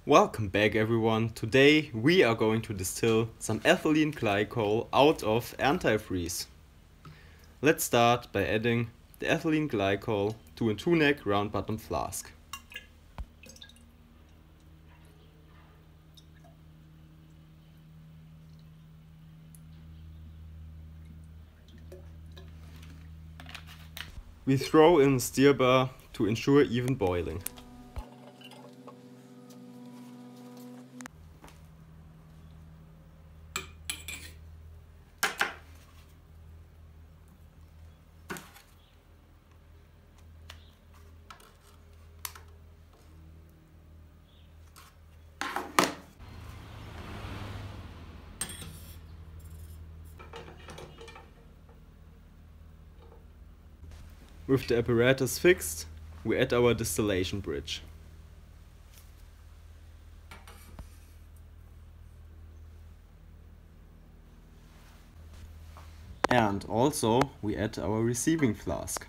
Welcome back everyone. Today we are going to distill some ethylene glycol out of antifreeze. Let's start by adding the ethylene glycol to a 2-neck round bottom flask. We throw in a stir bar to ensure even boiling. With the apparatus fixed, we add our distillation bridge. And also we add our receiving flask.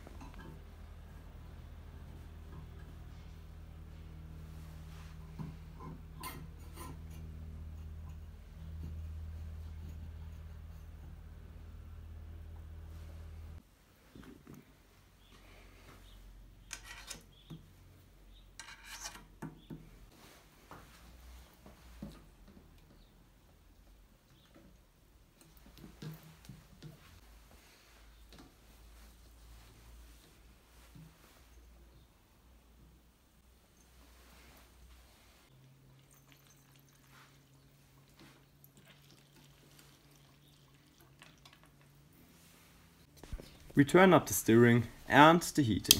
We turn up the stirring and the heating.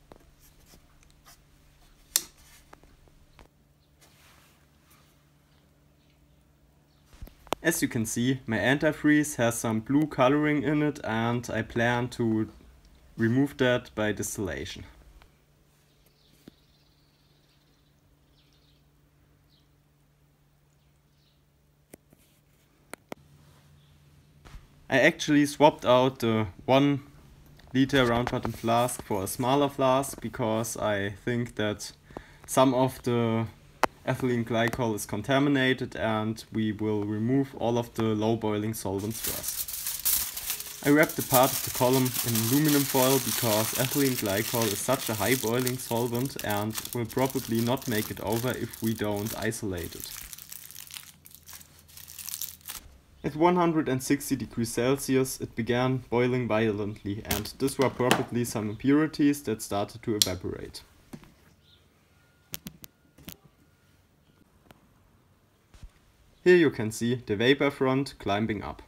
As you can see, my antifreeze has some blue coloring in it and I plan to remove that by distillation. I actually swapped out the 1 liter round bottom flask for a smaller flask because I think that some of the ethylene glycol is contaminated and we will remove all of the low boiling solvents first. I wrapped the part of the column in aluminum foil because ethylene glycol is such a high boiling solvent and will probably not make it over if we don't isolate it. At 160 degrees Celsius it began boiling violently and these were probably some impurities that started to evaporate. Here you can see the vapor front climbing up.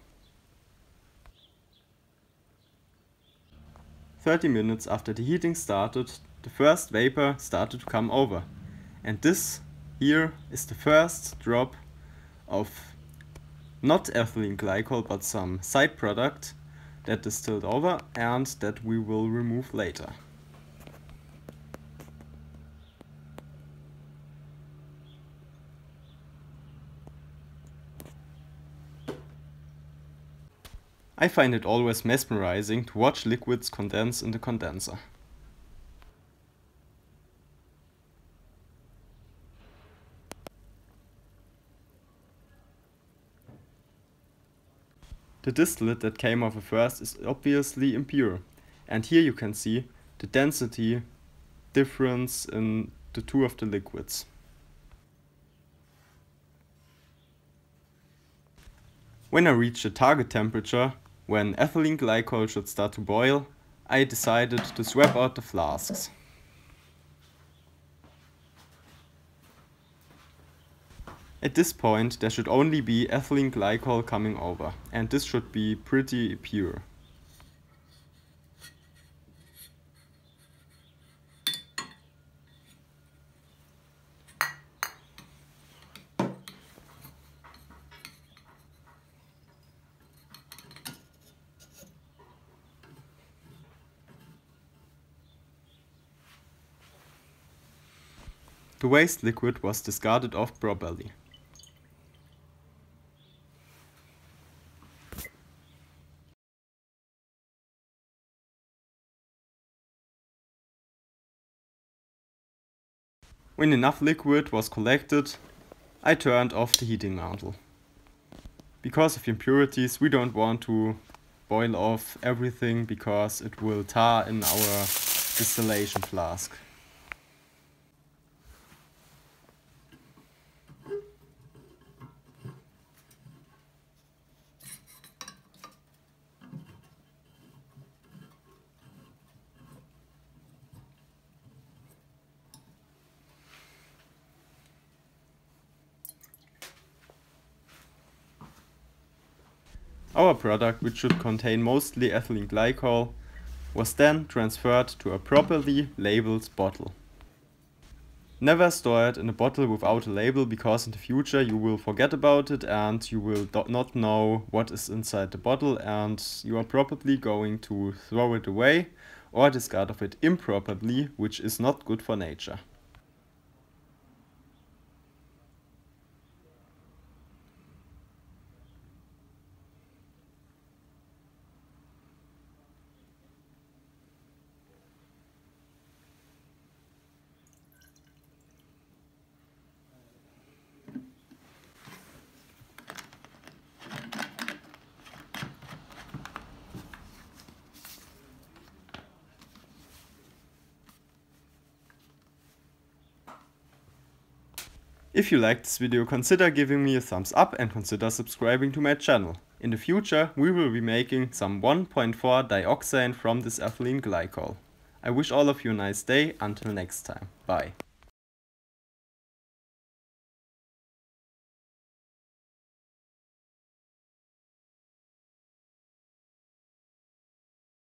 30 minutes after the heating started, the first vapor started to come over. And this here is the first drop of not ethylene glycol but some side product that distilled over and that we will remove later. I find it always mesmerizing to watch liquids condense in the condenser. The distillate that came over first is obviously impure, and here you can see the density difference in the two of the liquids. When I reached the target temperature, when ethylene glycol should start to boil, I decided to swap out the flasks. At this point there should only be ethylene glycol coming over, and this should be pretty pure. The waste liquid was discarded off properly. When enough liquid was collected, I turned off the heating mantle. Because of impurities, we don't want to boil off everything because it will tar in our distillation flask. Our product, which should contain mostly ethylene glycol, was then transferred to a properly labeled bottle. Never store it in a bottle without a label, because in the future you will forget about it and you will not know what is inside the bottle, and you are probably going to throw it away or discard of it improperly, which is not good for nature. If you liked this video, consider giving me a thumbs up and consider subscribing to my channel. In the future, we will be making some 1.4 dioxane from this ethylene glycol. I wish all of you a nice day. Until next time. Bye.